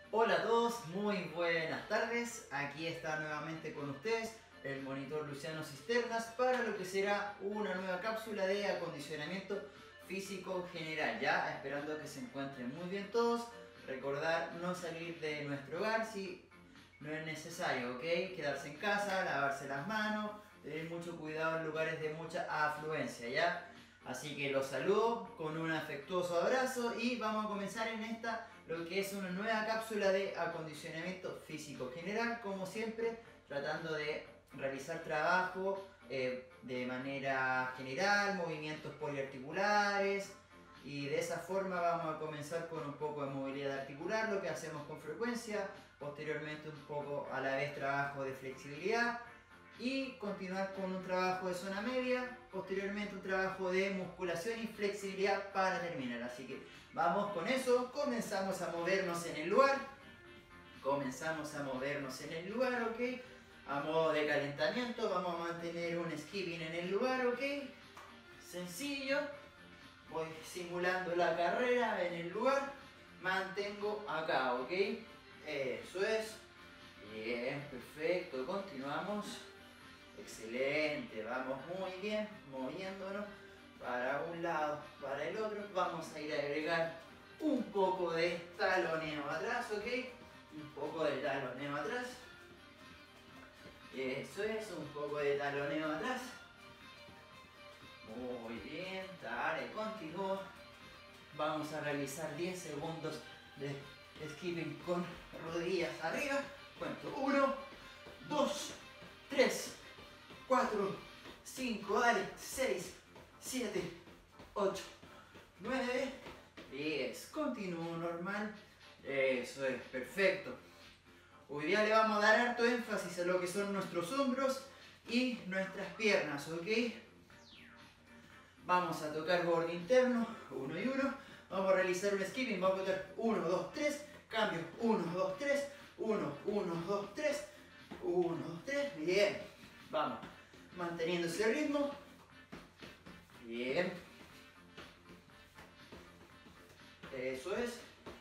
Hola a todos, muy buenas tardes. Aquí está nuevamente con ustedes el monitor Luciano Cisternas para lo que será una nueva cápsula de acondicionamiento físico general. Ya esperando que se encuentren muy bien todos. Recordar no salir de nuestro hogar si no es necesario, ¿ok? Quedarse en casa, lavarse las manos, tener mucho cuidado en lugares de mucha afluencia, ¿ya? Así que los saludo con un afectuoso abrazo y vamos a comenzar en esta, lo que es una nueva cápsula de acondicionamiento físico general, como siempre, tratando de realizar trabajo de manera general, movimientos poliarticulares, y de esa forma vamos a comenzar con un poco de movilidad articular, lo que hacemos con frecuencia, posteriormente un poco a la vez trabajo de flexibilidad, y continuar con un trabajo de zona media, posteriormente un trabajo de musculación y flexibilidad para terminar. Así que vamos con eso, comenzamos a movernos en el lugar, ok, a modo de calentamiento vamos a mantener un skipping en el lugar, ok, sencillo, voy simulando la carrera en el lugar, mantengo acá, ok, eso es, bien, perfecto, continuamos. Excelente, vamos muy bien, moviéndonos para un lado, para el otro. Vamos a ir a agregar un poco de taloneo atrás, ¿ok? Un poco de taloneo atrás. Eso es, un poco de taloneo atrás. Muy bien, dale, continúo. Vamos a realizar 10 segundos de skipping con rodillas arriba. Cuento 1, 2, 3, 4, 5, dale, 6, 7, 8, 9, 10. Continúo normal. Eso es, perfecto. Hoy día le vamos a dar harto énfasis a lo que son nuestros hombros y nuestras piernas, ¿ok? Vamos a tocar borde interno, 1 y 1. Vamos a realizar un skipping, vamos a tocar 1, 2, 3, cambio, 1, 2, 3, 1, 1, 2, 3, 1, 2, 3, bien. Vamos, manteniendo ese ritmo. Bien. Eso es.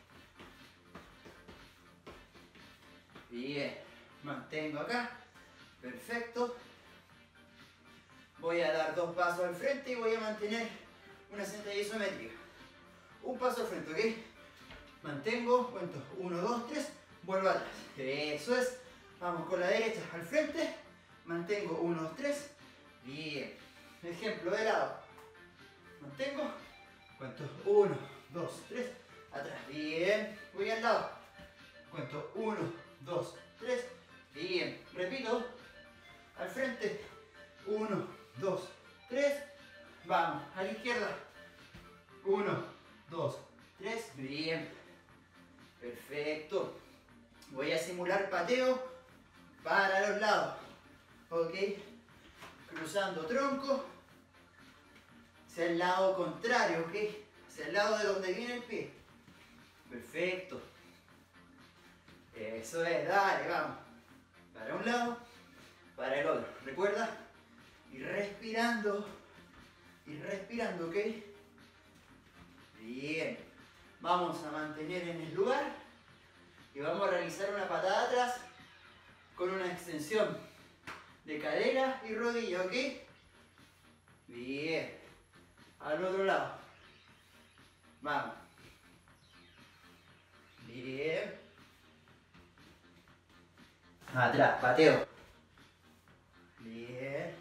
Bien. Mantengo acá. Perfecto. Voy a dar 2 pasos al frente y voy a mantener una sentadilla isométrica. Un paso al frente, ¿ok? Mantengo, cuento 1, 2, 3, vuelvo atrás. Eso es. Vamos con la derecha al frente. Mantengo 1, 2, 3. Bien. Ejemplo de lado. Mantengo. Cuento 1, 2, 3. Atrás. Bien. Voy al lado. Cuento 1, 2, 3. Bien. Repito. Al frente. 1, 2, 3. Vamos. A la izquierda. 1, 2, 3. Bien. Perfecto. Voy a simular pateo para los lados. Ok. Cruzando tronco hacia el lado contrario, ok. Hacia el lado de donde viene el pie. Perfecto. Eso es, dale, vamos. Para un lado, para el otro. Recuerda, ir respirando, ok. Bien. Vamos a mantener en el lugar y vamos a realizar una patada atrás con una extensión de cadera y rodilla, ok. Bien. Al otro lado. Vamos. Bien. Atrás, pateo. Bien.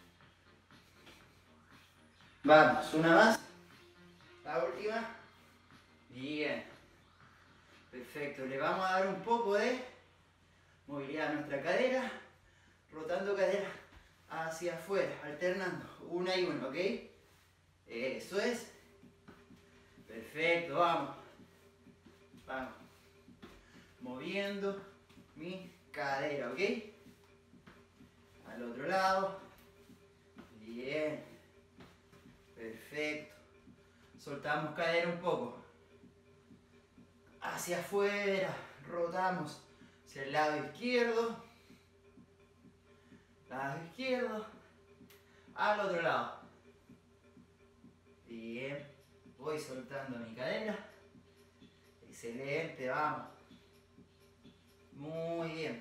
Vamos, una más. La última. Bien. Perfecto. Le vamos a dar un poco de movilidad a nuestra cadera. Rotando cadera hacia afuera. Alternando. Una y una, ¿ok? Eso es. Perfecto. Vamos. Vamos. Moviendo mi cadera, ¿ok? Al otro lado. Bien. Perfecto. Soltamos cadera un poco. Hacia afuera. Rotamos hacia el lado izquierdo. Lado izquierdo. Al otro lado. Bien. Voy soltando mi cadera. Excelente, vamos. Muy bien.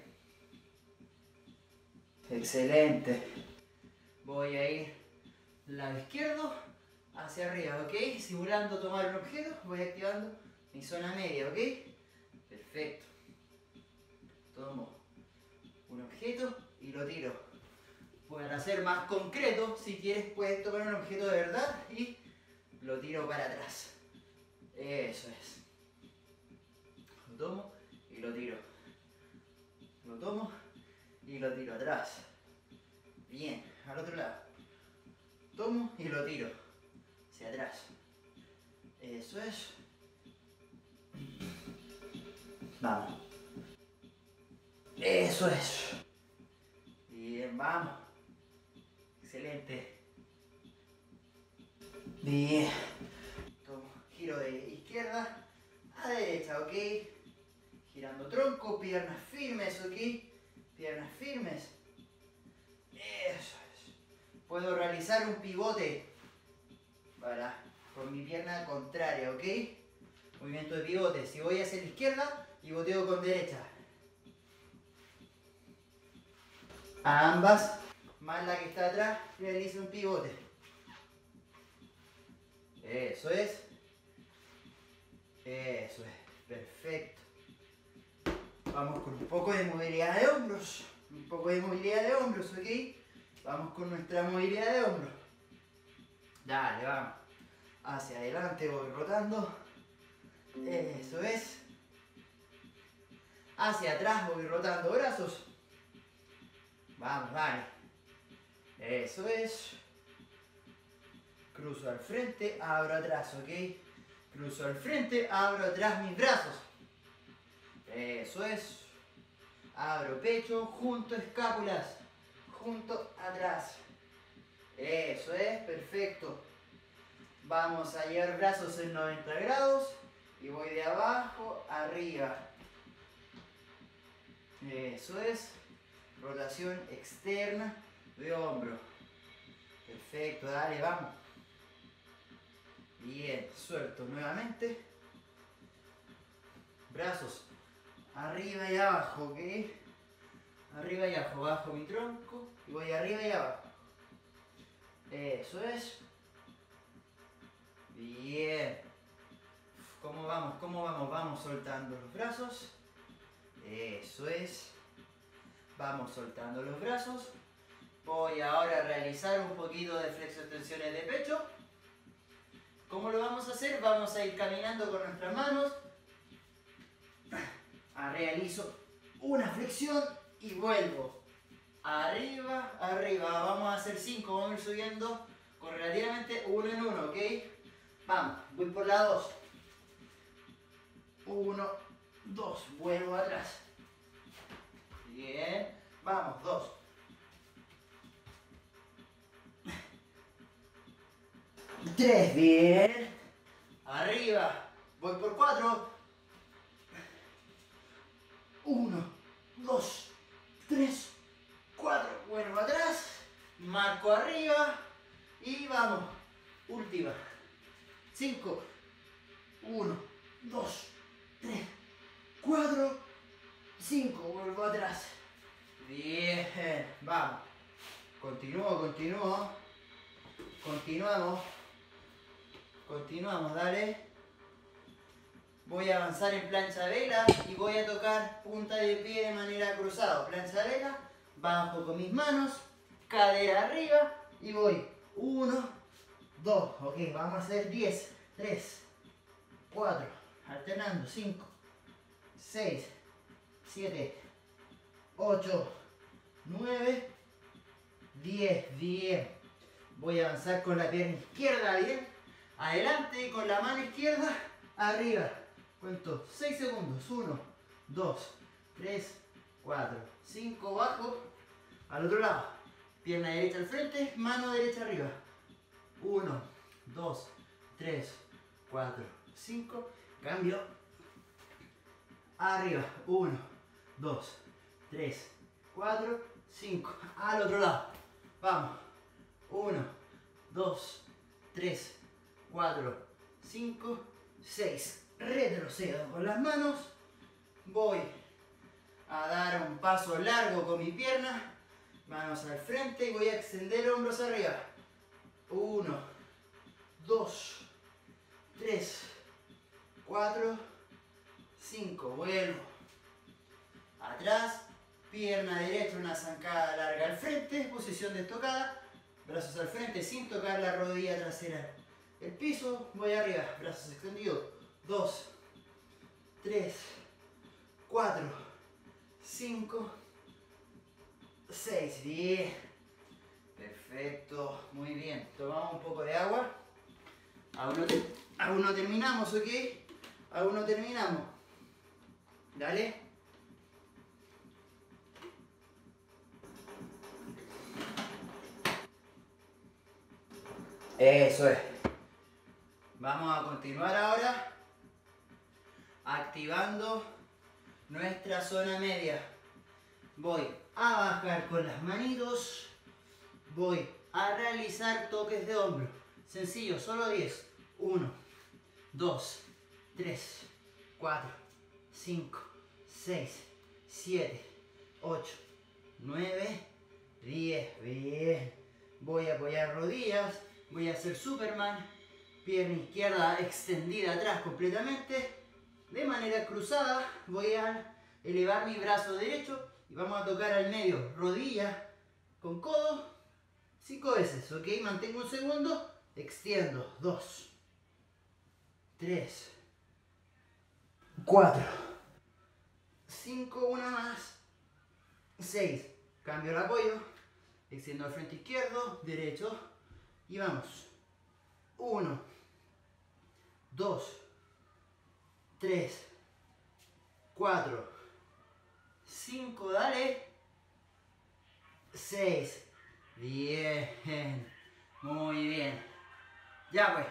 Excelente. Voy a ir lado izquierdo hacia arriba, ¿ok? Simulando tomar un objeto, voy activando mi zona media, ¿ok? Perfecto. Tomo un objeto y lo tiro. Para ser más concreto, si quieres puedes tomar un objeto de verdad y lo tiro para atrás. Eso es. Lo tomo y lo tiro. Lo tomo y lo tiro atrás. Bien, al otro lado. Tomo y lo tiro hacia atrás. Eso es. Vamos. Eso es. Bien, vamos. Excelente. Bien. Tomo, giro de izquierda a derecha, ¿ok? Girando tronco, piernas firmes, ¿ok? Piernas firmes. Eso es. Puedo realizar un pivote con mi pierna contraria, ¿ok? Movimiento de pivote. Si voy hacia la izquierda, pivoteo con derecha. A ambas, más la que está atrás, realizo un pivote. Eso es. Eso es. Perfecto. Vamos con un poco de movilidad de hombros. Un poco de movilidad de hombros, ¿ok? Vamos con nuestra movilidad de hombros. Dale, vamos. Hacia adelante voy rotando. Eso es. Hacia atrás voy rotando brazos. Vamos, dale. Eso es. Cruzo al frente, abro atrás, ¿ok? Cruzo al frente, abro atrás mis brazos. Eso es. Abro pecho, junto escápulas. Junto atrás. Eso es, perfecto. Vamos a llevar brazos en 90 grados. Y voy de abajo arriba. Eso es. Rotación externa de hombro. Perfecto, dale, vamos. Bien, suelto nuevamente. Brazos arriba y abajo, ¿ok? Arriba y abajo, bajo mi tronco y voy arriba y abajo. Eso es. Bien. ¿Cómo vamos? ¿Cómo vamos? Vamos soltando los brazos. Eso es. Vamos soltando los brazos. Voy ahora a realizar un poquito de flexo-extensiones de pecho. ¿Cómo lo vamos a hacer? Vamos a ir caminando con nuestras manos. Realizo una flexión y vuelvo. Arriba, arriba. Vamos a hacer 5. Vamos a ir subiendo correlativamente uno en uno, ¿ok? Vamos, voy por la 2. 1, 2. Vuelvo atrás. Bien. Vamos, 2. 3, bien. Arriba. Voy por 4. 1, 2, 3, 4. Vuelvo atrás. Marco arriba. Y vamos. Última. 5. 1, 2, 3, 4, 5. Vuelvo atrás. Bien. Vamos. Continúo. Continuamos. Continuamos, dale. Voy a avanzar en plancha de vela y voy a tocar punta de pie de manera cruzada. Plancha de vela, bajo con mis manos, cadera arriba y voy. 1, 2, ok, vamos a hacer 10, 3, 4, alternando, 5, 6, 7, 8, 9, 10, bien. Voy a avanzar con la pierna izquierda, bien. Adelante y con la mano izquierda, arriba. Cuento 6 segundos. 1, 2, 3, 4, 5, bajo. Al otro lado. Pierna derecha al frente, mano derecha arriba. 1, 2, 3, 4, 5. Cambio. Arriba. 1, 2, 3, 4, 5. Al otro lado. Vamos. 1, 2, 3, 4, 5, 6. Retrocedo con las manos. Voy a dar un paso largo con mi pierna. Manos al frente y voy a extender hombros arriba. 1, 2, 3, 4, 5. Vuelvo. Atrás. Pierna derecha, una zancada larga al frente. Posición de estocada. Brazos al frente sin tocar la rodilla trasera. El piso, voy arriba. Brazos extendidos. 2, 3, 4, 5, 6. Bien. Perfecto. Muy bien. Tomamos un poco de agua. Aún no terminamos, ¿ok? Aún no terminamos. Dale. Eso es. Vamos a continuar ahora activando nuestra zona media. Voy a bajar con las manitos. Voy a realizar toques de hombro. Sencillo, solo 10. 1, 2, 3, 4, 5, 6, 7, 8, 9, 10. Bien. Voy a apoyar rodillas. Voy a hacer Superman. Pierna izquierda extendida atrás completamente. De manera cruzada voy a elevar mi brazo derecho y vamos a tocar al medio. Rodilla con codo. 5 veces, ¿ok? Mantengo un segundo. Extiendo. 2, 3, 4, 5, una más. 6. Cambio el apoyo. Extiendo al frente izquierdo, derecho. Y vamos. 1, 2, 3, 4, 5, dale. 6. Bien. Muy bien. Ya pues.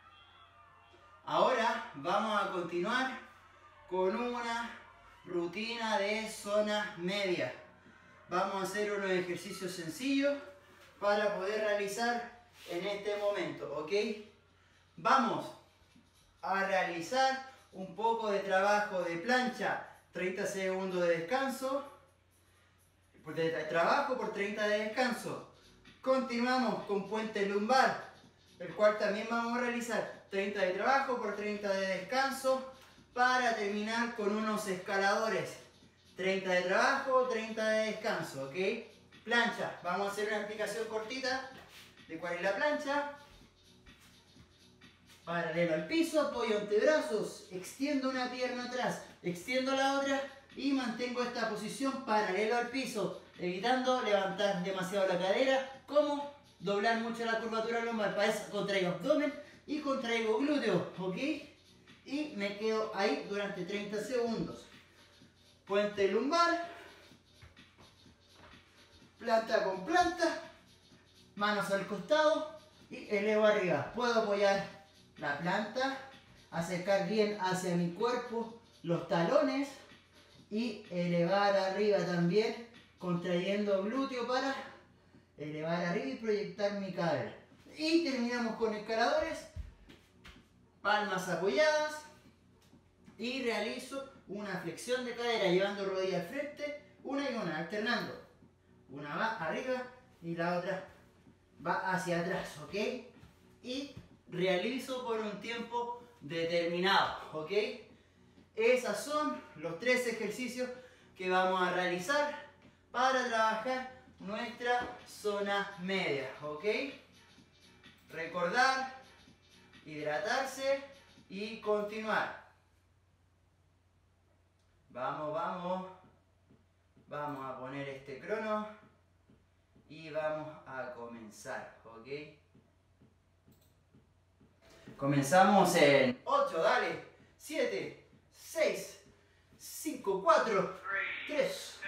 Ahora vamos a continuar con una rutina de zona media. Vamos a hacer unos ejercicios sencillos para poder realizar en este momento, ¿ok? Vamos a realizar un poco de trabajo de plancha, 30 segundos de descanso, de trabajo por 30 de descanso. Continuamos con puente lumbar, el cual también vamos a realizar 30 de trabajo por 30 de descanso, para terminar con unos escaladores. 30 de trabajo, 30 de descanso, ¿ok? Plancha, vamos a hacer una explicación cortita de cuál es la plancha. Paralelo al piso, apoyo antebrazos, extiendo una pierna atrás, extiendo la otra y mantengo esta posición paralelo al piso, evitando levantar demasiado la cadera, como doblar mucho la curvatura lumbar. Para eso contraigo abdomen y contraigo glúteo, ¿ok? Y me quedo ahí durante 30 segundos. Puente lumbar, planta con planta, manos al costado y elevo arriba. Puedo apoyar la planta, acercar bien hacia mi cuerpo los talones y elevar arriba también, contrayendo glúteo para elevar arriba y proyectar mi cadera. Y terminamos con escaladores, palmas apoyadas y realizo una flexión de cadera llevando rodilla al frente, una y una, alternando. Una va arriba y la otra va hacia atrás, ¿ok? Y realizo por un tiempo determinado, ¿ok? Esos son los 3 ejercicios que vamos a realizar para trabajar nuestra zona media, ¿ok? Recordar, hidratarse y continuar. Vamos, vamos. Vamos a poner este crono y vamos a comenzar, ¿ok? Comenzamos en 8, dale, 7, 6, 5, 4, 3.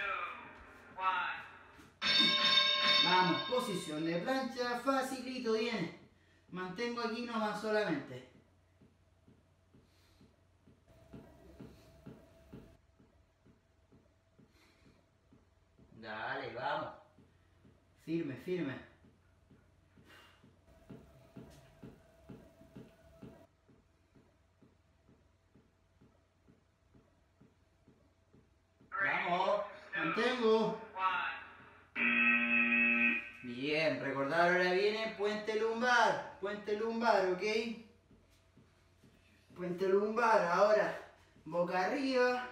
Vamos, posición de plancha, facilito, viene. Mantengo aquí nomás solamente. Dale, vamos. Firme, firme. Vamos. mantengo. Bien, recordar ahora viene puente lumbar, ¿ok? Puente lumbar, ahora boca arriba,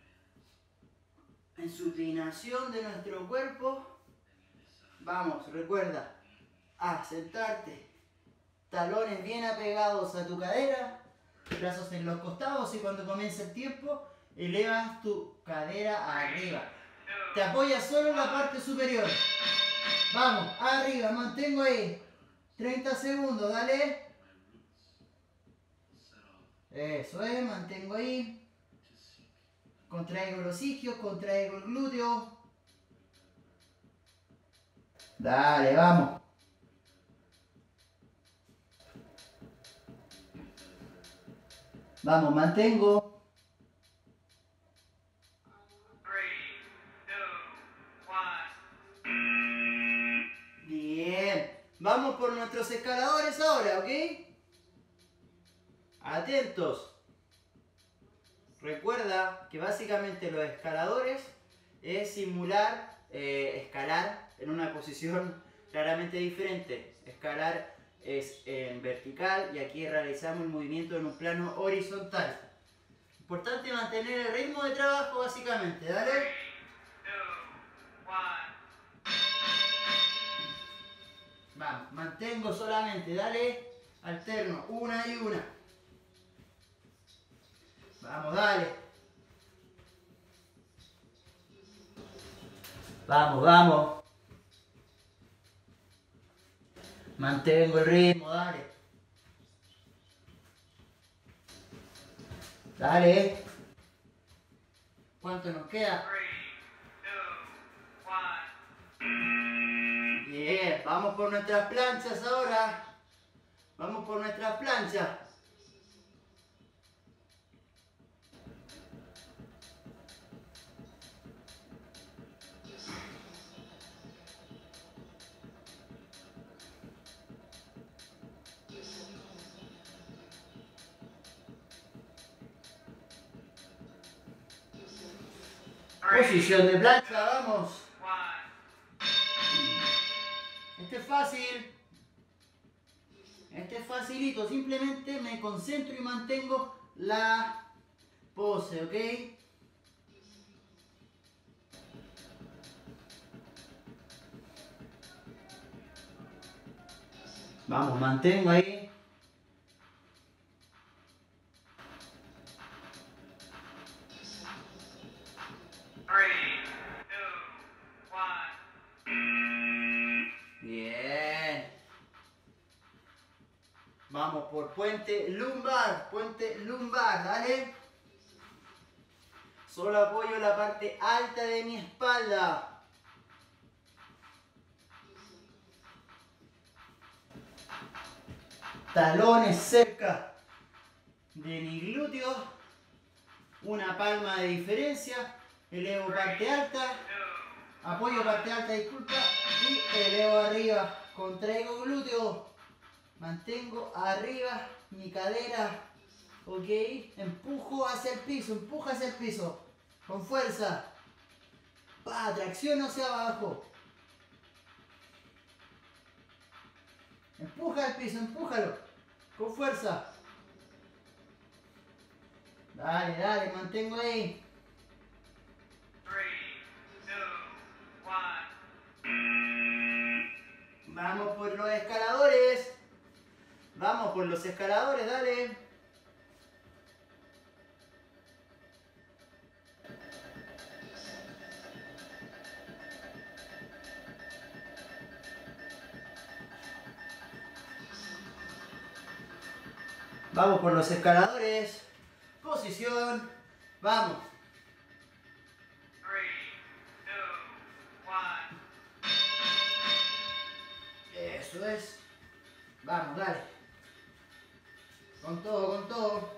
en supinación de nuestro cuerpo. Vamos, recuerda, a sentarte, talones bien apegados a tu cadera, brazos en los costados y cuando comience el tiempo, elevas tu cadera arriba. Te apoyas solo en la parte superior. Vamos, arriba, mantengo ahí. 30 segundos, dale. Eso es, mantengo ahí. Contraigo los isquios, contraigo el glúteo. Dale, vamos. Vamos, mantengo. 3, 2, 1. Bien. Vamos por nuestros escaladores ahora, ¿ok? Atentos. Recuerda que básicamente los escaladores es simular escalar en una posición claramente diferente. Escalar es en vertical y aquí realizamos el movimiento en un plano horizontal. Importante mantener el ritmo de trabajo básicamente, ¿dale? 3, 2, 1. Vamos, mantengo solamente, dale, alterno, una y una. Vamos, dale. Vamos, vamos. Mantengo el ritmo, dale. Dale. ¿Cuánto nos queda? 3, 2, 1. Bien, vamos por nuestras planchas ahora. Vamos por nuestras planchas. Posición de plancha, vamos. Este es fácil. Este es facilito. Simplemente me concentro y mantengo la pose, ¿ok? Vamos, mantengo ahí. Bien. Vamos por puente lumbar, ¿dale? Solo apoyo la parte alta de mi espalda. Talones cerca de mi glúteo. Una palma de diferencia. Elevo parte alta. Apoyo parte alta, disculpa. Y elevo arriba. Contraigo glúteo. Mantengo arriba mi cadera. Ok. Empujo hacia el piso. Empuja hacia el piso. Con fuerza. Tracciono hacia abajo. Empuja al piso. Empújalo. Con fuerza. Dale, dale. Mantengo ahí. 3, 2, 1. Vamos por los escaladores. Vamos por los escaladores, dale. Vamos por los escaladores. Posición. Vamos. 3, 2, 1. Eso es. Vamos, dale. Con todo, con todo.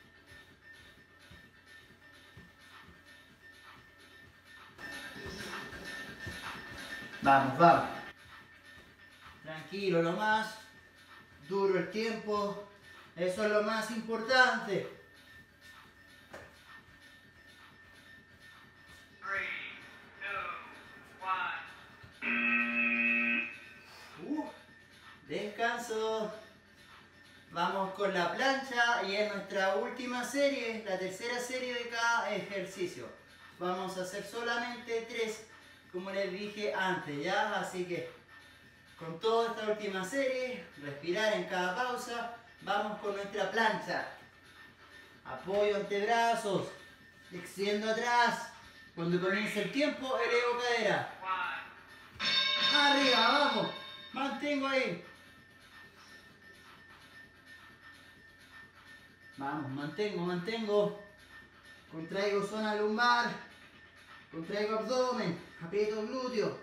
Vamos, vamos. Tranquilo nomás. Duro el tiempo. Eso es lo más importante. 3, descanso. Vamos con la plancha y es nuestra última serie, la tercera serie de cada ejercicio. Vamos a hacer solamente 3, como les dije antes, ¿ya? Así que con toda esta última serie, respirar en cada pausa. Vamos con nuestra plancha. Apoyo antebrazos, extiendo atrás. Cuando comience el tiempo, elevo cadera. Arriba, vamos. Mantengo ahí. Vamos, mantengo. Contraigo zona lumbar. Contraigo abdomen. Aprieto glúteo.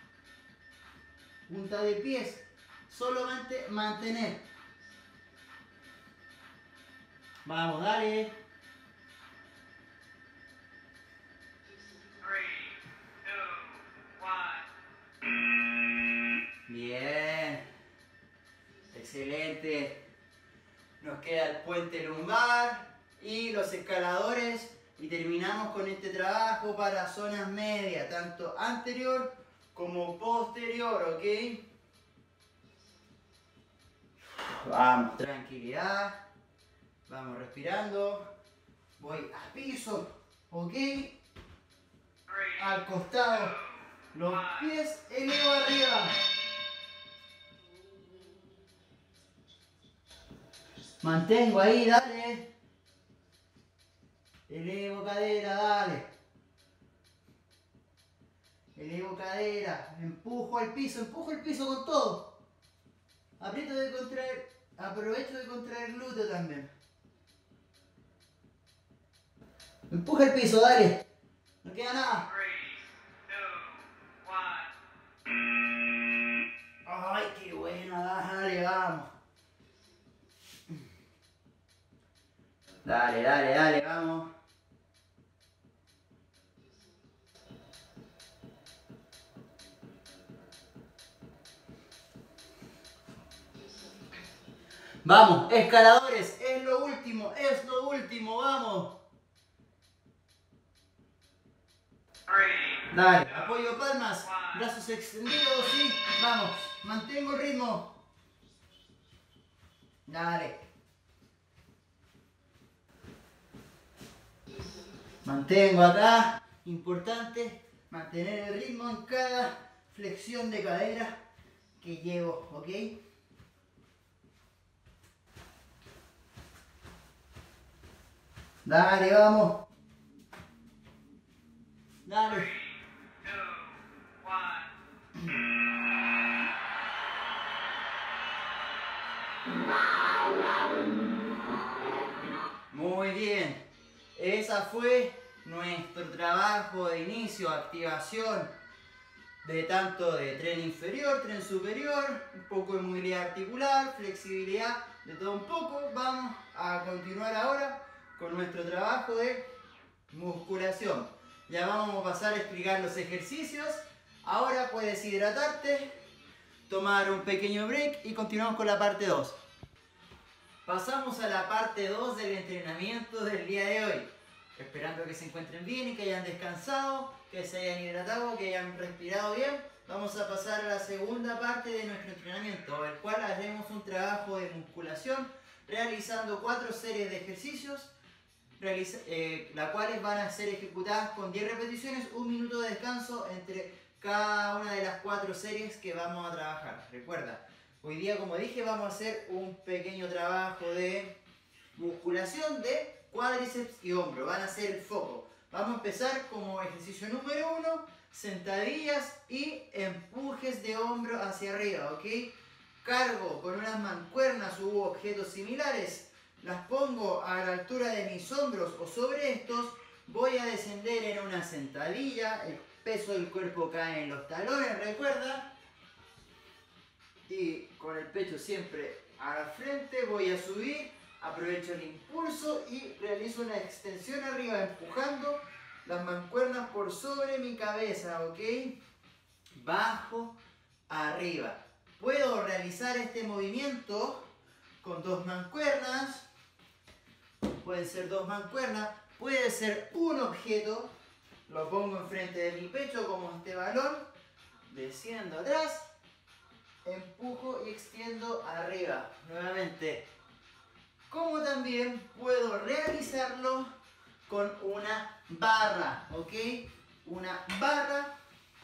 Punta de pies. Solamente mantener. Vamos, dale. 3, 2, 1. Bien. Excelente. Nos queda el puente lumbar y los escaladores. Y terminamos con este trabajo para zonas medias, tanto anterior como posterior, ¿ok? Vamos, tranquilidad. Vamos respirando. Voy a piso, ¿ok? Al costado. Los pies elevo arriba. Mantengo ahí, dale. Elevo cadera, dale. Elevo cadera. Empujo el piso con todo. Aprieto de contraer. Aprovecho de contraer el glúteo también. Empuja el piso, dale. No queda nada. 3, 2, 1. Ay, qué buena, dale, vamos. Dale, vamos. Vamos, escaladores, es lo último, vamos. 3, Dale, apoyo palmas, brazos extendidos, sí, vamos, mantengo el ritmo. Dale. Mantengo acá, importante, mantener el ritmo en cada flexión de cadera que llevo, ¿ok? Dale, vamos. Dale. 3, 2, 1. Muy bien. Esa fue nuestro trabajo de inicio, activación de tanto de tren inferior, tren superior, un poco de movilidad articular, flexibilidad, de todo un poco. Vamos a continuar ahora con nuestro trabajo de musculación. Ya vamos a pasar a explicar los ejercicios. Ahora puedes hidratarte, tomar un pequeño break y continuamos con la parte 2. Pasamos a la parte 2 del entrenamiento del día de hoy. Esperando que se encuentren bien y que hayan descansado, que se hayan hidratado, que hayan respirado bien. Vamos a pasar a la segunda parte de nuestro entrenamiento, el cual haremos un trabajo de musculación realizando 4 series de ejercicios, las cuales van a ser ejecutadas con 10 repeticiones, 1 minuto de descanso entre cada una de las 4 series que vamos a trabajar. Recuerda, hoy día, como dije, vamos a hacer un pequeño trabajo de musculación de cuádriceps y hombro, van a ser el foco. Vamos a empezar como ejercicio número 1, sentadillas y empujes de hombro hacia arriba, ¿ok? Cargo con unas mancuernas u objetos similares, las pongo a la altura de mis hombros o sobre estos, voy a descender en una sentadilla, el peso del cuerpo cae en los talones, recuerda, y con el pecho siempre a la frente voy a subir. Aprovecho el impulso y realizo una extensión arriba, empujando las mancuernas por sobre mi cabeza, ¿ok? Bajo, arriba. Puedo realizar este movimiento con 2 mancuernas. Pueden ser 2 mancuernas. Puede ser un objeto. Lo pongo enfrente de mi pecho como este balón. Desciendo atrás. empujo y extiendo arriba. Nuevamente. Como también puedo realizarlo con una barra, ¿ok? Una barra,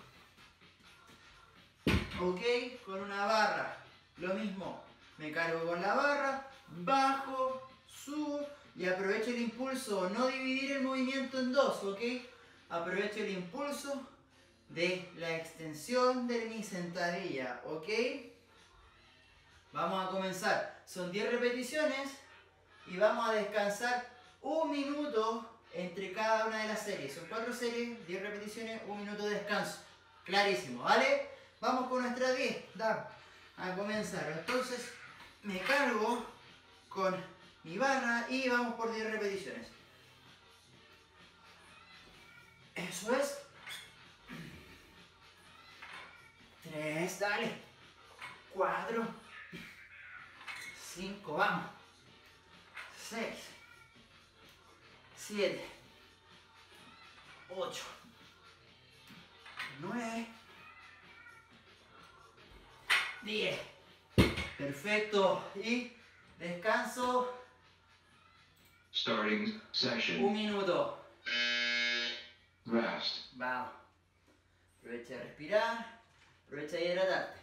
¿ok? Con una barra. Lo mismo, me cargo con la barra, bajo, subo y aprovecho el impulso. No dividir el movimiento en dos, ¿ok? Aprovecho el impulso de la extensión de mi sentadilla, ¿ok? Vamos a comenzar. Son 10 repeticiones y vamos a descansar 1 minuto entre cada una de las series. Son 4 series, 10 repeticiones, 1 minuto de descanso. Clarísimo, ¿vale? Vamos con nuestra 10. A comenzar. Entonces me cargo con mi barra y vamos por 10 repeticiones. Eso es. 3, dale. 4, 5, vamos. 6, 7, 8, 9, 10. Perfecto. Y descanso. Starting 1 session. minuto. Rest. Vamos. Aprovecha de respirar. Aprovecha de hidratarte.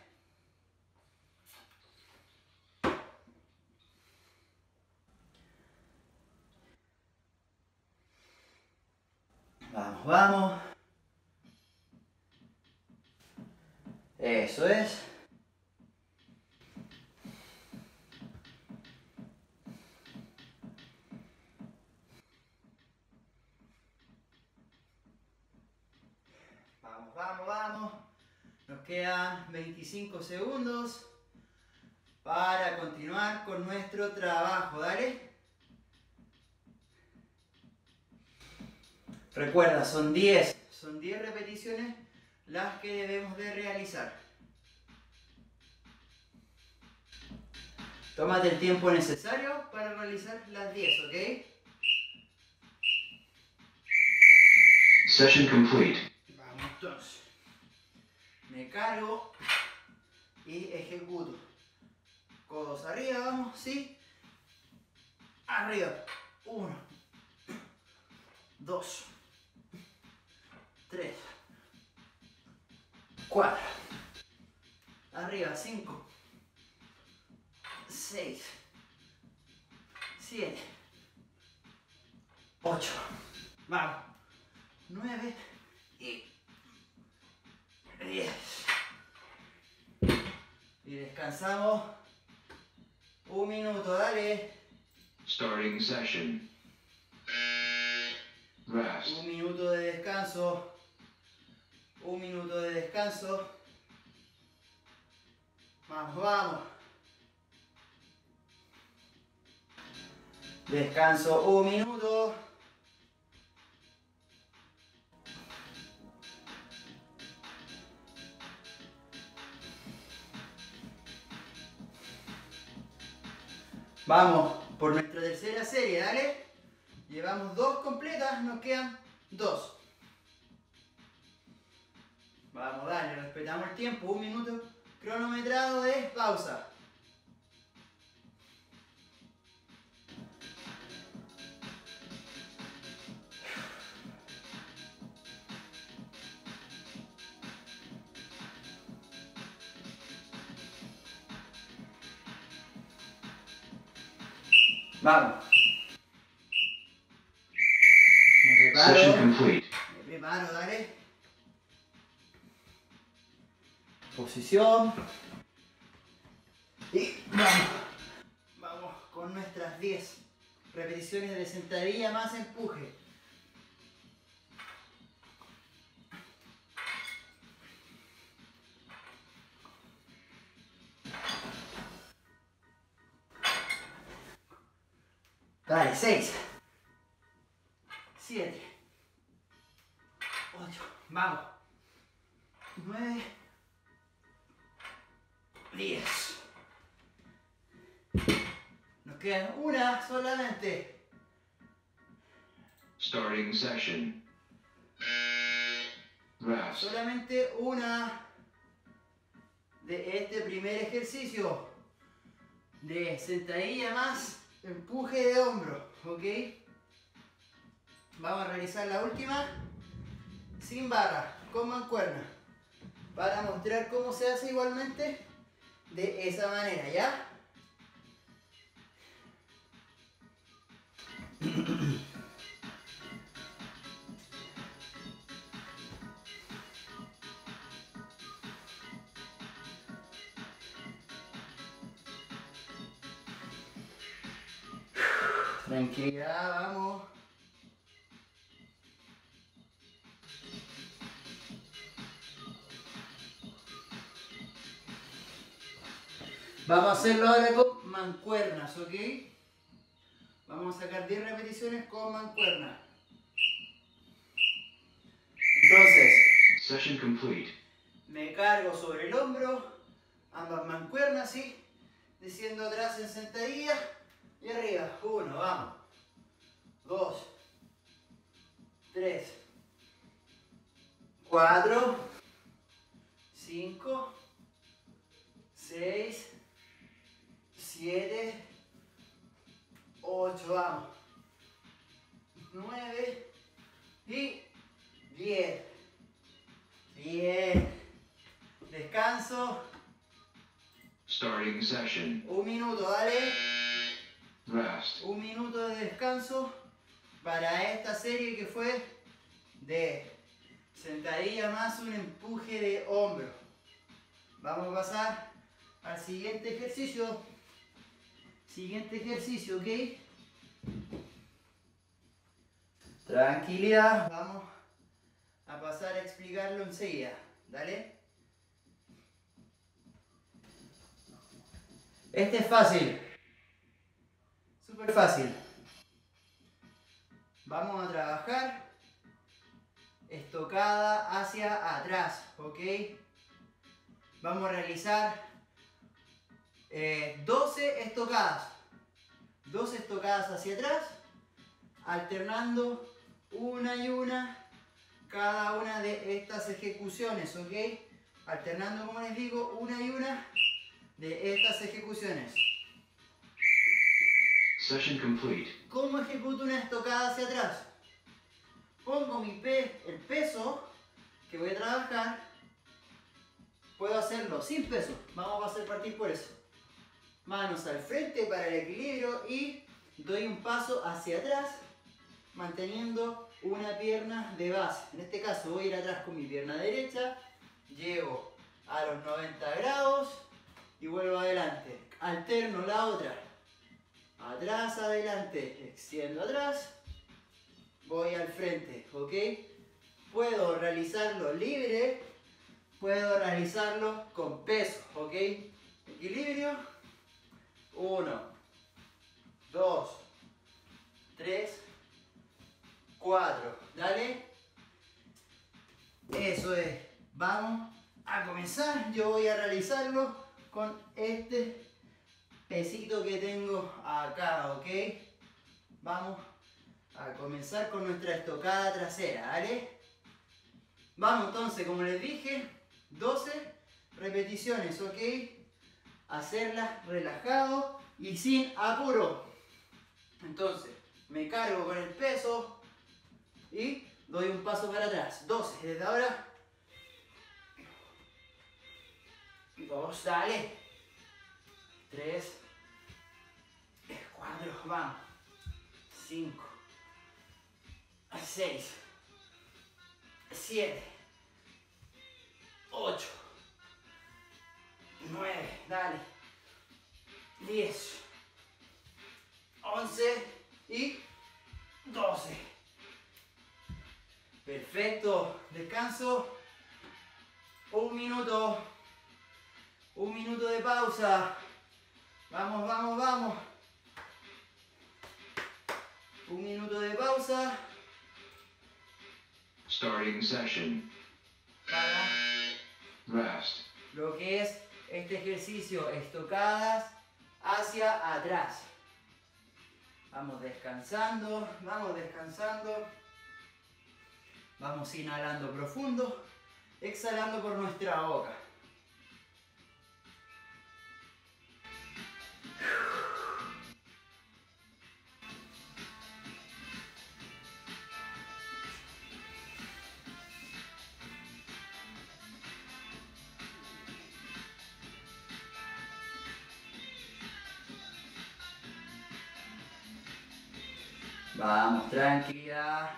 Vamos, vamos. Eso es. Vamos, vamos, vamos. Nos quedan 25 segundos para continuar con nuestro trabajo. Dale. Recuerda, son 10 repeticiones las que debemos de realizar. Tómate el tiempo necesario para realizar las 10, ¿ok? Session complete. Vamos entonces. Me cargo y ejecuto. Codos arriba, vamos, ¿sí? Arriba. 1, 2, 3, 4. Arriba, 5, 6, 7, 8. Vamos. 9 y 10. Y descansamos 1 minuto, dale. Starting session. Rest. 1 minuto de descanso. 1 minuto de descanso. Vamos, vamos. Descanso 1 minuto. Vamos por nuestra tercera serie, dale. Llevamos 2 completas, nos quedan 2. Vamos, dale, respetamos el tiempo, 1 minuto cronometrado de pausa. Vamos. Me Session preparo. complete. Me preparo, dale. Posición. Y vamos. Vamos con nuestras 10 repeticiones de sentadilla más empuje. Dale, 6, 7, 8, vamos, 9, 10. Nos quedan una solamente. Starting session. Rest. Solamente una de este primer ejercicio de sentadilla más empuje de hombro, ¿ok? Vamos a realizar la última sin barra, con mancuerna, para mostrar cómo se hace igualmente de esa manera, ¿ya? Tranquilidad, vamos. Vamos a hacerlo ahora con mancuernas, ¿ok? Vamos a sacar 10 repeticiones con mancuernas. Entonces, Session complete. me cargo sobre el hombro, ambas mancuernas, ¿sí? Desciendo atrás en sentadilla y arriba. 1, vamos. 2, 3, 4, 5, 6, 7, 8, vamos. 9 y 10. Bien. Descanso. Starting session. 1 minuto, dale. Rest. 1 minuto de descanso para esta serie que fue de sentadilla más un empuje de hombro. Vamos a pasar al siguiente ejercicio. Siguiente ejercicio, ¿ok? Tranquilidad, vamos a pasar a explicarlo enseguida. Dale. Este es fácil. Súper fácil. Vamos a trabajar estocada hacia atrás, ¿ok? Vamos a realizar 12 estocadas. 12 estocadas hacia atrás, alternando una y una cada una de estas ejecuciones, ¿ok? Alternando, como les digo, una y una de estas ejecuciones. Session complete. ¿Cómo ejecuto una estocada hacia atrás? Pongo el peso que voy a trabajar. Puedo hacerlo sin peso. Vamos a hacer partir por eso. Manos al frente para el equilibrio y doy un paso hacia atrás, manteniendo una pierna de base. En este caso voy a ir atrás con mi pierna derecha, llevo a los 90 grados y vuelvo adelante. Alterno la otra. Atrás, adelante, extiendo atrás, voy al frente, ¿ok? Puedo realizarlo libre, puedo realizarlo con peso, ¿ok? Equilibrio, 1, 2, 3, 4, dale. Eso es, vamos a comenzar, yo voy a realizarlo con este pesito que tengo acá, ¿ok? Vamos a comenzar con nuestra estocada trasera, ¿vale? Vamos entonces, como les dije, 12 repeticiones, ¿ok? Hacerlas relajado y sin apuro. Entonces, me cargo con el peso y doy un paso para atrás. 12, desde ahora. 2, dale. 3, 4, vamos. 5, 6, 7, 8, 9, dale. 10, 11 y 12. Perfecto. Descanso. 1 minuto. 1 minuto de pausa. Vamos, vamos, vamos. 1 minuto de pausa. Starting session. Para Rest. lo que es este ejercicio, estocadas hacia atrás. Vamos descansando, vamos descansando. Vamos inhalando profundo, exhalando por nuestra boca. Vamos, tranquilidad.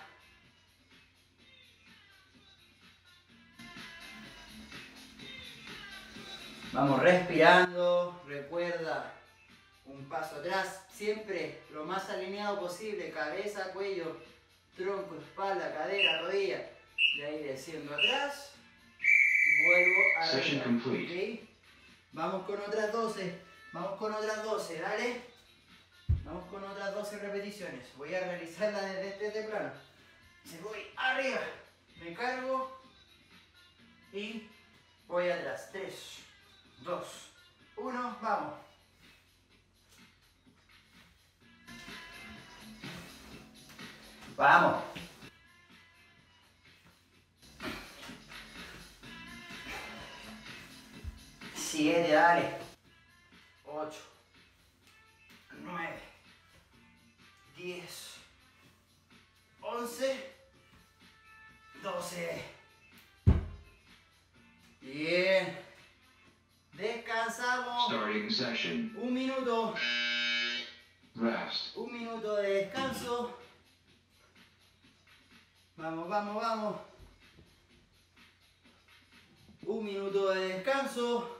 Vamos respirando. Recuerda, un paso atrás, siempre lo más alineado posible. Cabeza, cuello, tronco, espalda, cadera, rodilla. De ahí desciendo atrás. Vuelvo a Session arriba. complete. ¿Okay? Vamos con otras 12. Vamos con otras 12, dale. Vamos con otras 12 repeticiones. Voy a realizarla desde este plano. Me voy arriba, me cargo y voy atrás. 3, 2, 1, vamos. Vamos. Siete, dale. 8, 9, 10, 11, 12. Bien. Descansamos. Starting session. Un minuto. Rest. Un minuto de descanso. Vamos, vamos, vamos. Un minuto de descanso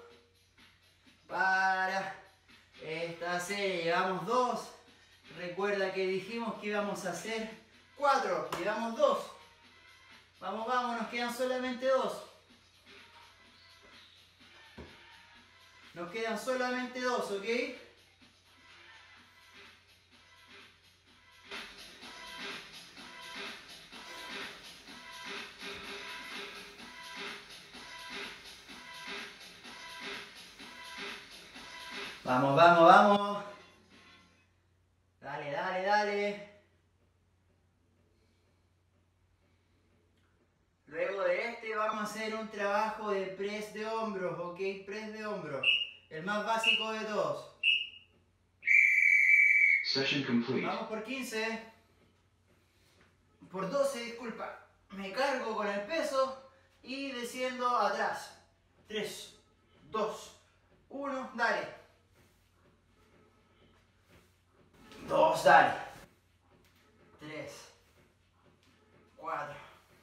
para esta serie. Llevamos 2. Recuerda que dijimos que íbamos a hacer 4. Llevamos 2. Vamos, vamos, nos quedan solamente 2. Nos quedan solamente 2, ¿ok? Vamos, vamos, vamos. Dale, dale, dale. Luego de este vamos a hacer un trabajo de press de hombros, ¿ok? Press de hombros. El más básico de todos. Session complete. Vamos por 15. Por 12, disculpa. Me cargo con el peso y desciendo atrás. 3, 2, 1, dale. 2, dale. 3, 4,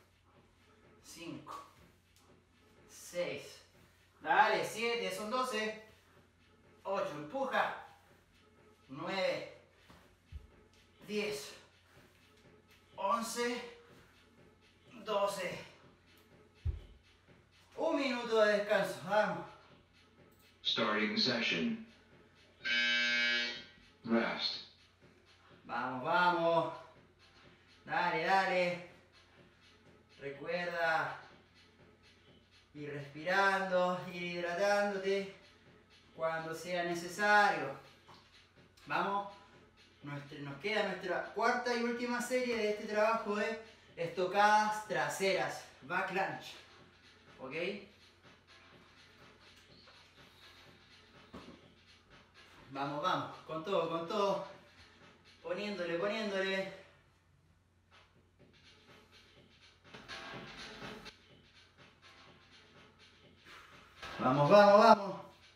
5, 6, dale, 7, son 12, 8, empuja, 9, 10, 11, 12, un minuto de descanso, vamos. Starting session. Rest. Vamos, vamos. Dale, dale. Recuerda ir respirando, ir hidratándote cuando sea necesario. Vamos. Nos queda nuestra cuarta y última serie de este trabajo de estocadas traseras. Back lunge. ¿Ok? Vamos, vamos. Con todo, con todo. Poniéndole, poniéndole. Vamos, vamos, vamos.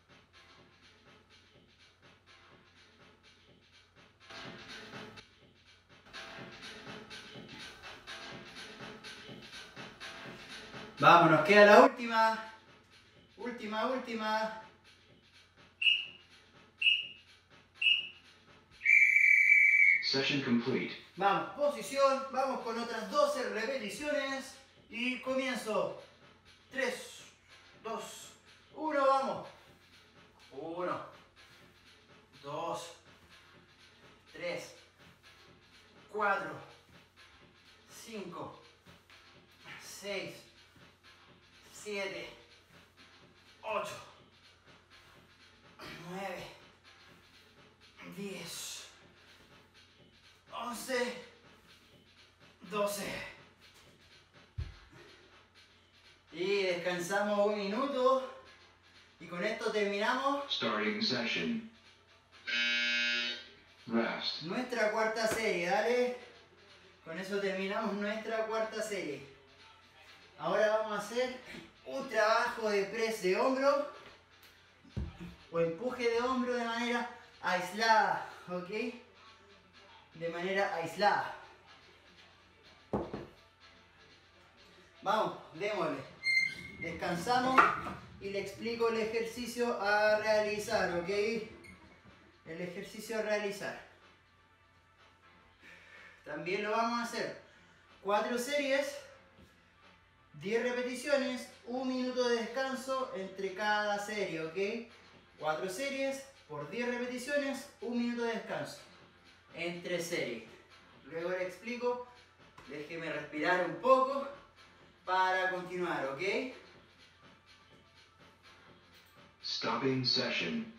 Vamos, nos queda la última. Última, última. Session complete. Vamos, posición, vamos con otras 12 repeticiones y comienzo. 3, 2, 1, vamos. 1, 2, 3, 4, 5, 6, 7, 8, 9, 10. 11, 12. Y descansamos un minuto. Y con esto terminamos Starting session. Rest. nuestra cuarta serie. Dale. Con eso terminamos nuestra cuarta serie. Ahora vamos a hacer un trabajo de press de hombro o empuje de hombro de manera aislada. ¿Ok? de manera aislada. Vamos, démosle. Descansamos y le explico el ejercicio a realizar, ¿ok? El ejercicio a realizar. También lo vamos a hacer 4 series, 10 repeticiones, 1 minuto de descanso entre cada serie, ¿ok? 4 series por 10 repeticiones, 1 minuto de descanso entre series. Luego le explico, déjeme respirar un poco para continuar, ¿ok? Stopping session.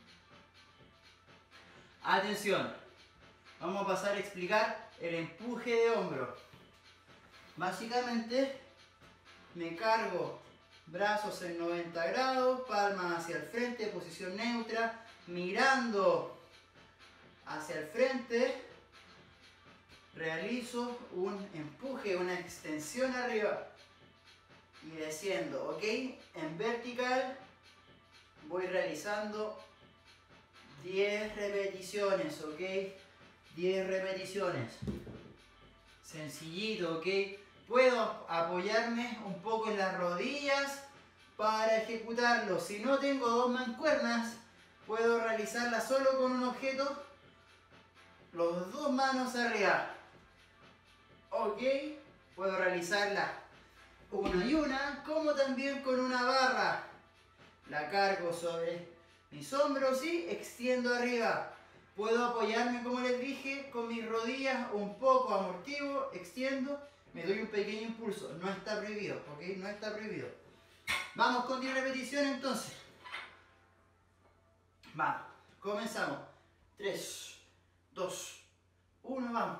Atención, vamos a pasar a explicar el empuje de hombro. Básicamente, me cargo brazos en 90 grados, palmas hacia el frente, posición neutra, mirando hacia el frente, realizo un empuje, una extensión arriba y desciendo, ¿ok? En vertical voy realizando 10 repeticiones, ¿ok? 10 repeticiones. Sencillito, ¿ok? Puedo apoyarme un poco en las rodillas para ejecutarlo. Si no tengo 2 mancuernas, puedo realizarla solo con un objeto, los 2 manos arriba. ¿Ok? Puedo realizarla una y una, como también con una barra. La cargo sobre mis hombros y extiendo arriba. Puedo apoyarme, como les dije, con mis rodillas un poco, amortiguo, extiendo, me doy un pequeño impulso. No está prohibido, ¿ok? No está prohibido. Vamos con 10 repeticiones entonces. Vamos, comenzamos. 3, 2, 1, vamos.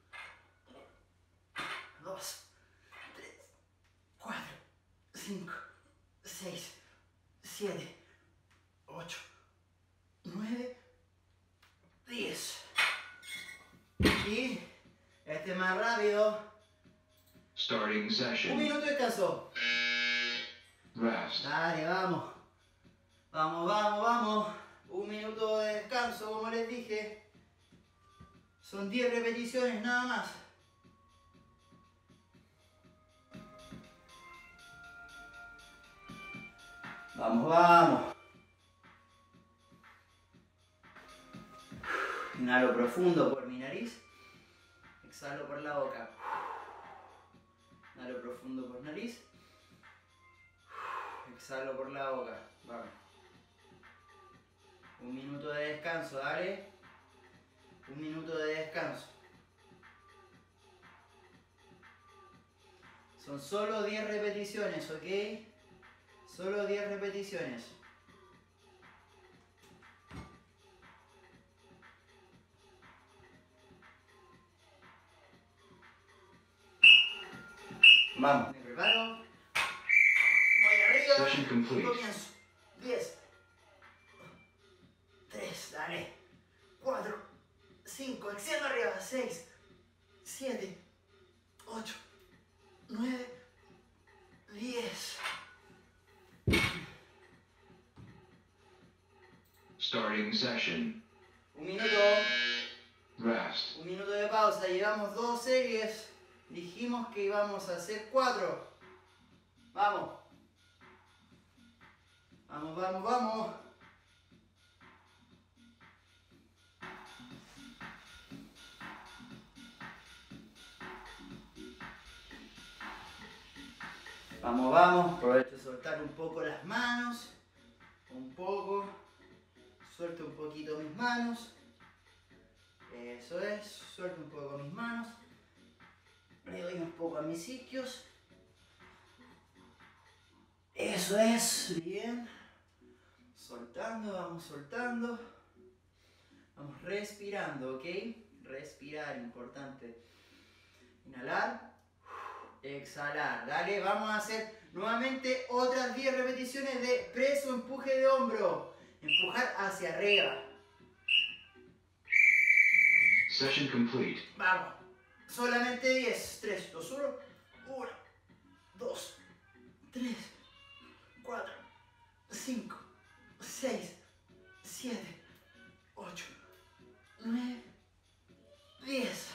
2, 3, 4, 5, 6, 7, 8, 9, 10. Y este más rápido. Starting 1 session. minuto de descanso. Rest. Dale, vamos. Vamos, vamos, vamos. 1 minuto de descanso, como les dije. Son 10 repeticiones nada más. Vamos, vamos. Inhalo profundo por mi nariz. Exhalo por la boca. Inhalo profundo por nariz. Exhalo por la boca. Vamos. 1 minuto de descanso, dale. 1 minuto de descanso. Son solo 10 repeticiones, ¿ok? Solo 10 repeticiones. Vamos, me preparo. Voy arriba. Session complete. Comienzo. 10. 3, dale. 4, 5, extiendo arriba. 6, 7, 8, 9, 10. Starting session. 1 minuto. Rest. 1 minuto de pausa. Llevamos 2 series. Dijimos que íbamos a hacer 4. Vamos. Vamos, vamos, vamos. Vamos, vamos. Aprovecho de soltar un poco las manos. Un poco. Suelto un poquito mis manos. Eso es. Suelto un poco mis manos. Le doy un poco a mis isquios. Eso es. Bien. Soltando, vamos soltando. Vamos respirando, ¿ok? Respirar, importante. Inhalar. Exhalar. Dale, vamos a hacer nuevamente otras 10 repeticiones de preso, empuje de hombro. Empujar hacia arriba. Session complete. Vamos. Solamente 10. 3, 2, 1. 1, 2, 3, 4, 5, 6, 7, 8, 9, 10.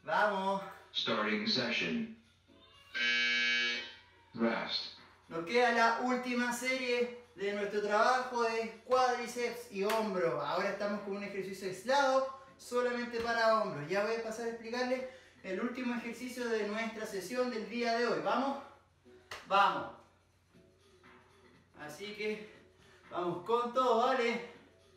Vamos. Starting session. Rest. Nos queda la última serie de nuestro trabajo de cuádriceps y hombro. Ahora estamos con un ejercicio aislado solamente para hombros. Ya voy a pasar a explicarles el último ejercicio de nuestra sesión del día de hoy. ¿Vamos? Vamos. Así que vamos con todo, ¿vale?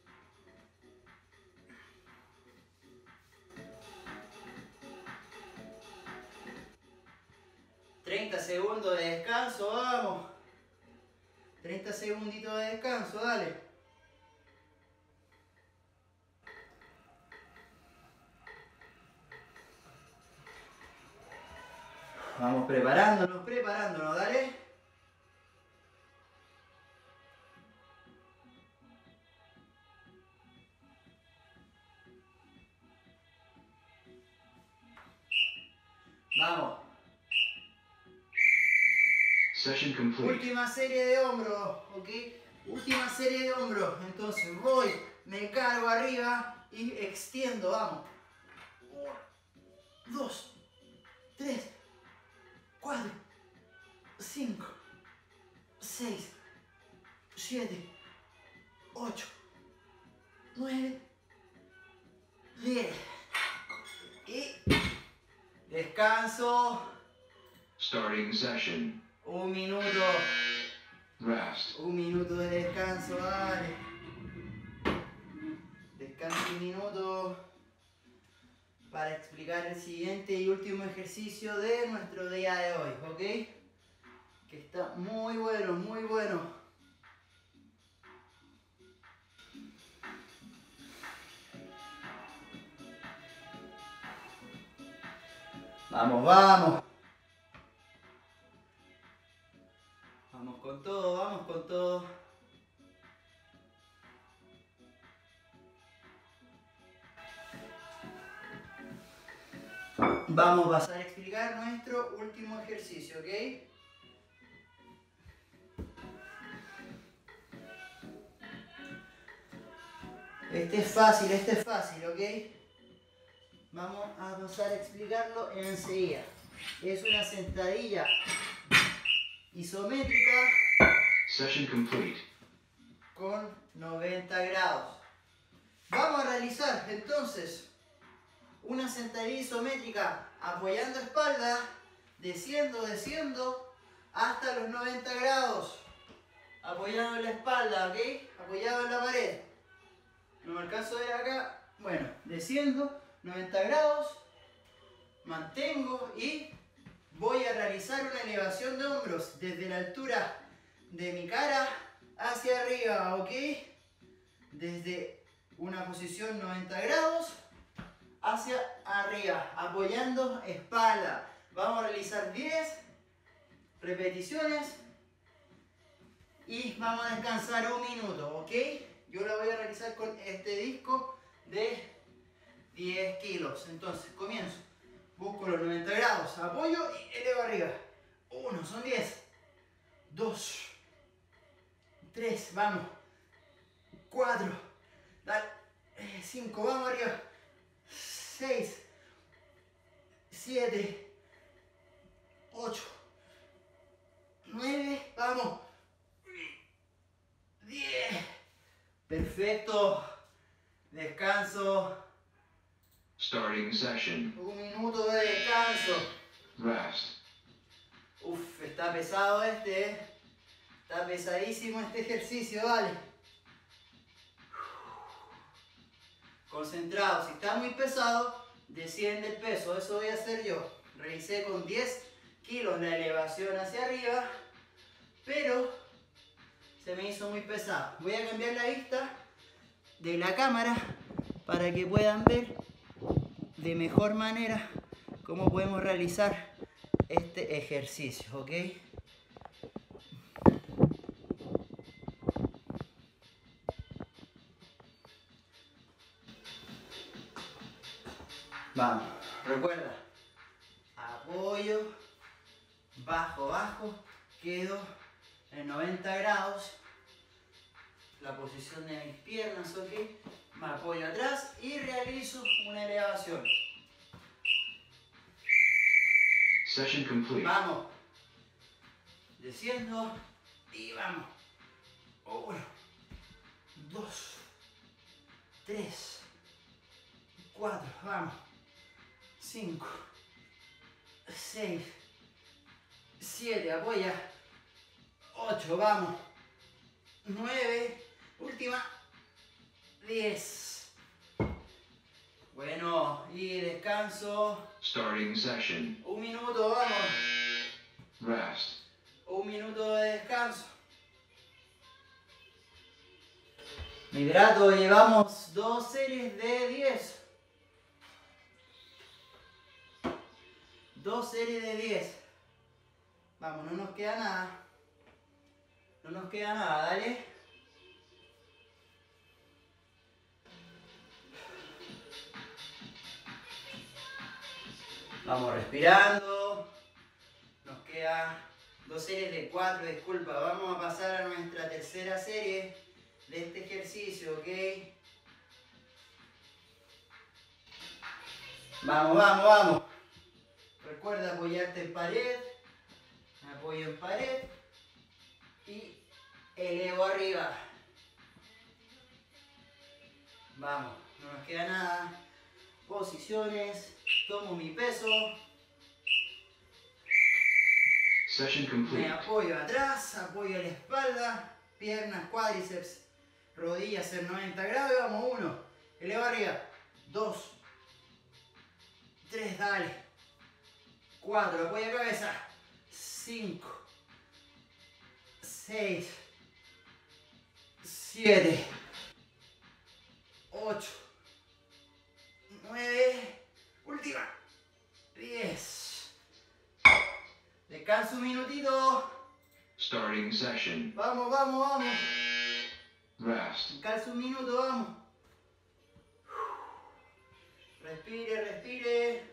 Segundos de descanso, vamos. 30 segunditos de descanso, dale. Vamos preparándonos, dale. Vamos. Session complete. Última serie de hombros, ¿ok? Última serie de hombros. Entonces voy, me cargo arriba y extiendo, vamos. 1, 2, 3, 4, 5, 6, 7, 8, 9, 10. Y descanso. Starting session. Un minuto. Rest. Un minuto de descanso, dale. Descanso un minuto para explicar el siguiente y último ejercicio de nuestro día de hoy, ¿ok? Que está muy bueno, muy bueno. Vamos, vamos. Vamos con todo, vamos con todo. Vamos a pasar a explicar nuestro último ejercicio, ¿ok? Este es fácil, ¿ok? Vamos a pasar a explicarlo enseguida. Es una sentadilla isométrica Session complete. con 90 grados. Vamos a realizar entonces una sentadilla isométrica apoyando espalda, desciendo hasta los 90 grados. Apoyando la espalda, ¿ok? Apoyado en la pared. No me alcanzo a ver acá. Bueno, desciendo 90 grados, mantengo y voy a realizar una elevación de hombros desde la altura de mi cara hacia arriba, ¿ok? Desde una posición 90 grados hacia arriba, apoyando espalda. Vamos a realizar 10 repeticiones y vamos a descansar un minuto, ¿ok? Yo la voy a realizar con este disco de 10 kilos. Entonces, comienzo. Busco los 90 grados, apoyo y elevo arriba. 1, son 10. 2, 3, vamos. 4, dale. 5, vamos arriba. 6, 7, 8, 9, vamos. 10. Perfecto. Descanso. Starting session. Un minuto de descanso. Rest. Uf, está pesado este, ¿eh? Está pesadísimo este ejercicio, vale. Concentrado, si está muy pesado, desciende el peso, eso voy a hacer yo. Realicé con 10 kilos la elevación hacia arriba, pero se me hizo muy pesado. Voy a cambiar la vista de la cámara para que puedan ver de mejor manera cómo podemos realizar este ejercicio, ¿ok? Vamos, recuerda, apoyo, bajo, quedo en 90 grados, la posición de mis piernas, ¿ok? Me apoyo atrás y realizo una elevación. Session complete. Vamos. Desciendo y vamos. 1, 2, 3, 4, vamos. 5, 6, 7, apoya. 8, vamos. 9, última. 10. Bueno, y descanso. Starting session. 1 minuto, vamos. Rest. 1 minuto de descanso. Me hidrato, llevamos 2 series de 10. 2 series de 10. Vamos, no nos queda nada. No nos queda nada, dale. Vamos respirando. Nos queda 2 series de 4, disculpa. Vamos a pasar a nuestra tercera serie de este ejercicio, ¿ok? Vamos, vamos, vamos. Recuerda apoyarte en pared. Me apoyo en pared. Y elevo arriba. Vamos, no nos queda nada. Posiciones. Tomo mi peso. Session Me complete. apoyo atrás, apoyo la espalda, piernas, cuádriceps, rodillas en 90 grados y vamos. 1, eleva arriba. 2, 3, dale. 4, apoya cabeza. 5, 6, 7, 8, 9, última. 10. Descanso un minutito. Starting session. Vamos, vamos, vamos. Rest. Descanso un minuto, vamos. Respire, respire.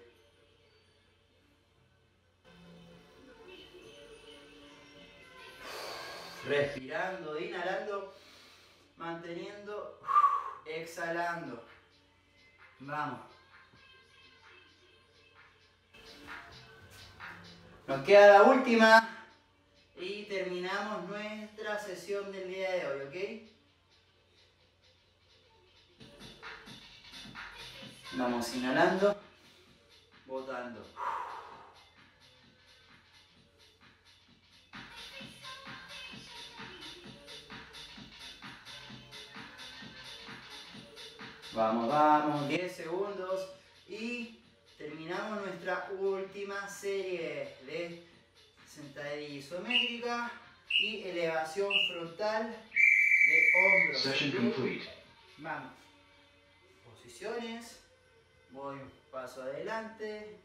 Respirando, inhalando, manteniendo, exhalando. Vamos. Nos queda la última y terminamos nuestra sesión del día de hoy, ¿ok? Vamos inhalando, botando. Vamos, vamos, 10 segundos y terminamos nuestra última serie de sentadilla isométrica y elevación frontal de hombros. Session ¿Ok? complete. Vamos. Posiciones. Voy un paso adelante.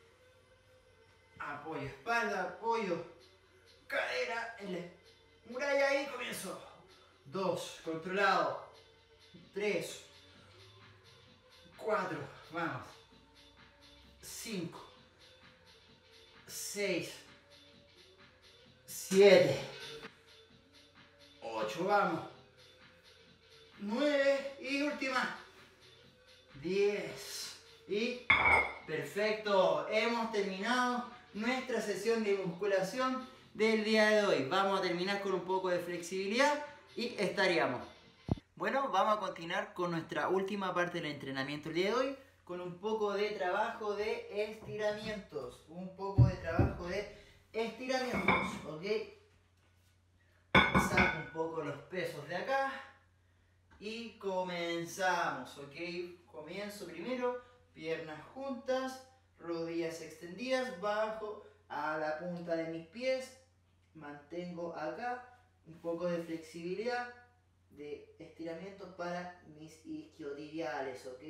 Apoyo espalda, apoyo cadera en la muralla y comienzo. 2, controlado. 3, 4, vamos. 5, 6, 7, 8, vamos. 9 y última. 10. Y perfecto, hemos terminado nuestra sesión de musculación del día de hoy. Vamos a terminar con un poco de flexibilidad y estaríamos. Bueno, vamos a continuar con nuestra última parte del entrenamiento del día de hoy, con un poco de trabajo de estiramientos. ¿Ok? Saco un poco los pesos de acá y comenzamos, ¿ok? Comienzo primero, piernas juntas, rodillas extendidas, bajo a la punta de mis pies, mantengo acá un poco de flexibilidad, de estiramientos para mis isquiotibiales, ¿ok?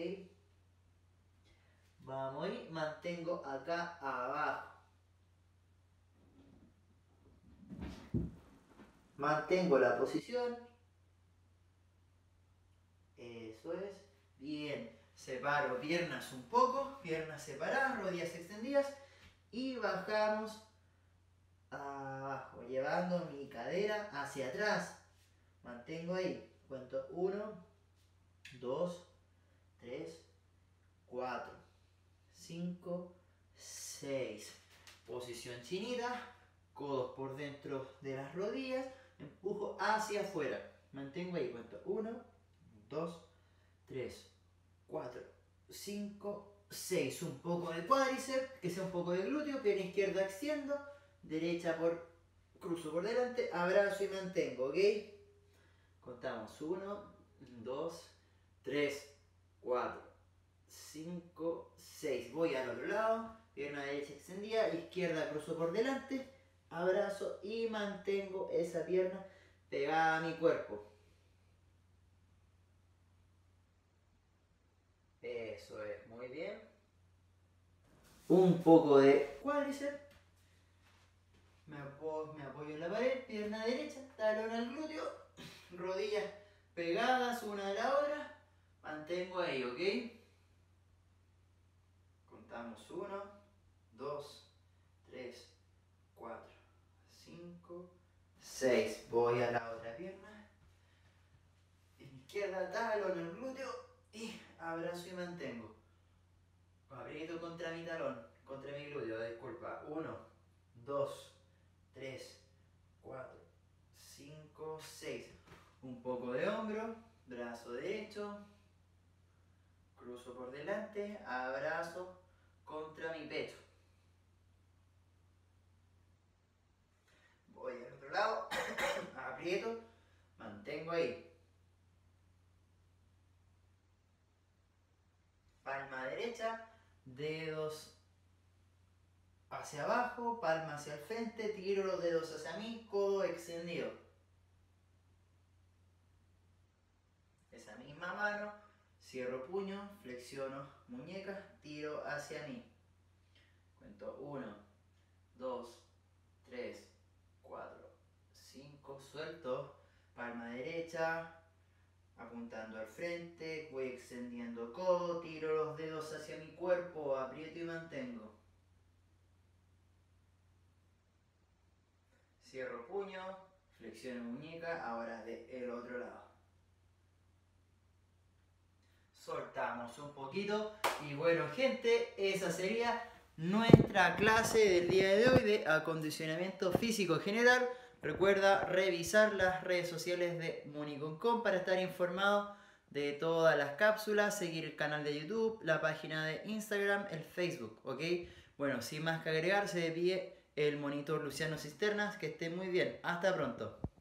Vamos y mantengo acá abajo. Mantengo la posición. Eso es. Bien. Separo piernas un poco, piernas separadas, rodillas extendidas y bajamos abajo, llevando mi cadera hacia atrás. Mantengo ahí. Cuento 1, 2, 3, 4, 5, 6. Posición chinita, codos por dentro de las rodillas, empujo hacia afuera. Mantengo ahí, cuento 1, 2, 3, 4, 5, 6. Un poco de cuádriceps, que sea un poco de glúteo, pierna izquierda extiendo, derecha cruzo por delante, abrazo y mantengo, ¿ok? Contamos 1, 2, 3, 4, 5, 6. Voy al otro lado, pierna derecha extendida, izquierda cruzo por delante, abrazo y mantengo esa pierna pegada a mi cuerpo. Eso es, muy bien. Un poco de cuádriceps. Me apoyo en la pared, pierna derecha, talón al glúteo, rodillas pegadas una a la otra. Mantengo ahí, ¿ok? Contamos 1, 2, 3, 4, 5, 6. Voy a la otra pierna. Izquierda, talón al glúteo y abrazo y mantengo. Aprieto contra mi talón, contra mi glúteo, disculpa. 1, 2, 3, 4, 5, 6. Un poco de hombro, brazo derecho, cruzo por delante, abrazo contra mi pecho. Voy al otro lado, aprieto, mantengo ahí. Palma derecha, dedos hacia abajo, palma hacia el frente, tiro los dedos hacia mí, codo extendido. Esa misma mano, cierro puño, flexiono muñecas, tiro hacia mí. Cuento 1, 2, 3, 4, 5, suelto, palma derecha, apuntando al frente, voy extendiendo codo, tiro los dedos hacia mi cuerpo, aprieto y mantengo. Cierro puño, flexiono muñeca, ahora del otro lado. Soltamos un poquito y bueno gente, esa sería nuestra clase del día de hoy de acondicionamiento físico general. Recuerda revisar las redes sociales de Moni.com para estar informado de todas las cápsulas, seguir el canal de YouTube, la página de Instagram, el Facebook, ¿ok? Bueno, sin más que agregar, se despide el monitor Luciano Cisternas. Que esté muy bien. Hasta pronto.